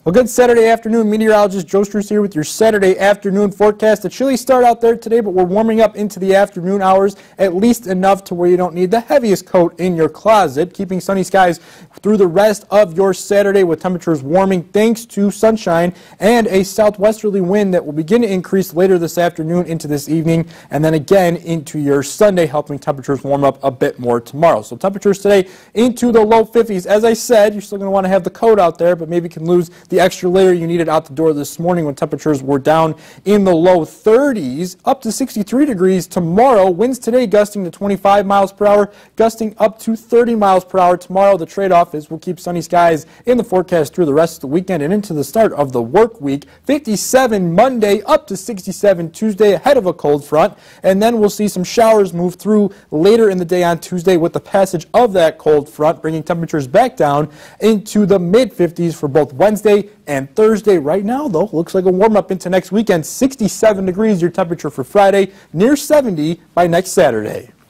Well, good Saturday afternoon. Meteorologist Joe Struce here with your Saturday afternoon forecast. A chilly start out there today, but we're warming up into the afternoon hours, at least enough to where you don't need the heaviest coat in your closet, keeping sunny skies through the rest of your Saturday with temperatures warming thanks to sunshine and a southwesterly wind that will begin to increase later this afternoon into this evening and then again into your Sunday, helping temperatures warm up a bit more tomorrow. So temperatures today into the low 50s. As I said, you're still going to want to have the coat out there, but maybe you can lose the extra layer you needed out the door this morning when temperatures were down in the low 30s, up to 63 degrees tomorrow. Winds today gusting to 25 miles per hour, gusting up to 30 miles per hour tomorrow. The trade-off is we'll keep sunny skies in the forecast through the rest of the weekend and into the start of the work week. 57 Monday, up to 67 Tuesday, ahead of a cold front, and then we'll see some showers move through later in the day on Tuesday with the passage of that cold front, bringing temperatures back down into the mid-50s for both Wednesday and Thursday. Right now, though, looks like a warm-up into next weekend. 67 degrees your temperature for Friday, near 70 by next Saturday.